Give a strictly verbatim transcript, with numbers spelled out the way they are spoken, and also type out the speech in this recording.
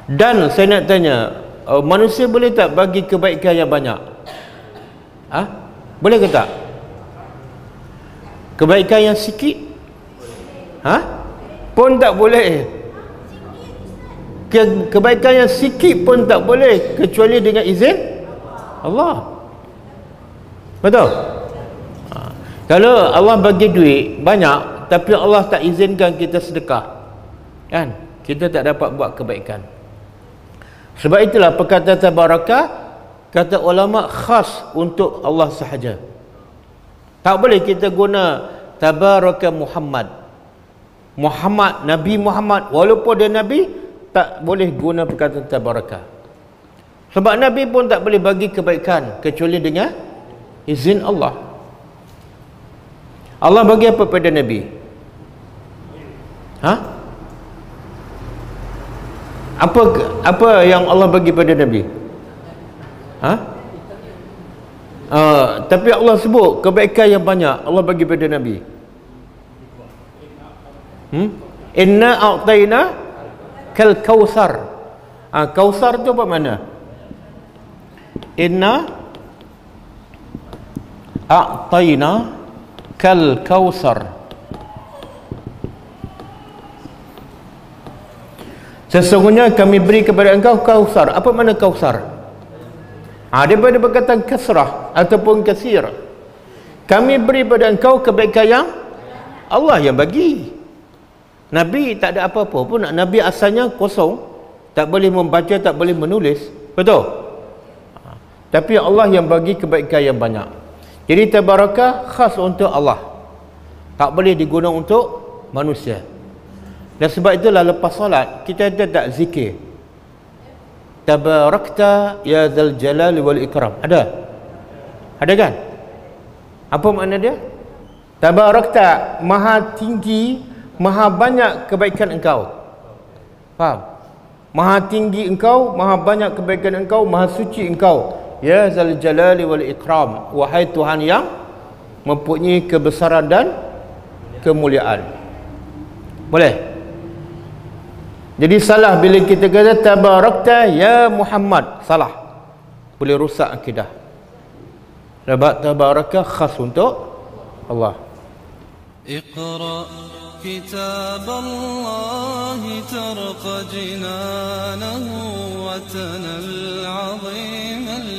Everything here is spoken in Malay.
Dan saya nak tanya, uh, manusia boleh tak bagi kebaikan yang banyak? Ha? Boleh ke tak? Kebaikan yang sikit? Ha? Pun tak boleh. Ke, kebaikan yang sikit pun tak boleh kecuali dengan izin Allah. Betul? Ha. Kalau Allah bagi duit banyak tapi Allah tak izinkan kita sedekah, kan? Kita tak dapat buat kebaikan. Sebab itulah perkataan tabarakah, kata ulama, khas untuk Allah sahaja. Tak boleh kita guna tabaraka Muhammad. Muhammad, Nabi Muhammad, walaupun dia Nabi, tak boleh guna perkataan tabarakah. Sebab Nabi pun tak boleh bagi kebaikan kecuali dengan izin Allah. Allah bagi apa pada Nabi? Ha? Apa apa yang Allah bagi pada Nabi? Ha? Uh, tapi Allah sebut kebaikan yang banyak Allah bagi pada Nabi. Hmm? Inna a'tayna kal kautsar. Ah, kautsar tu apa mana? Inna a'tayna kal kautsar. Sesungguhnya kami beri kepada engkau kautsar. Apa makna kautsar? Ha, daripada perkataan kasrah ataupun kasir. Kami beri pada engkau kebaikan yang Allah yang bagi. Nabi tak ada apa-apa pun. Nabi asalnya kosong, tak boleh membaca, tak boleh menulis. Betul? Ha, tapi Allah yang bagi kebaikan yang banyak. Jadi tabarakah khas untuk Allah, tak boleh digunakan untuk manusia. Dan sebab itulah lepas solat kita ada tak zikir tabarakta ya dzal jalali wal ikram? Ada? Ada kan? Apa makna dia? Tabarakta, maha tinggi, maha banyak kebaikan engkau. Faham? Maha tinggi engkau, maha banyak kebaikan engkau, maha suci engkau. Ya dzal jalali wal ikram, wahai Tuhan yang mempunyai kebesaran dan kemuliaan. Boleh? Jadi salah bila kita kata tabarakta ya Muhammad, salah, boleh rusak akidah. Sebab tabarakah khas untuk Allah. Iqra kitab Allah tarqa jinanahu wa tanal 'azim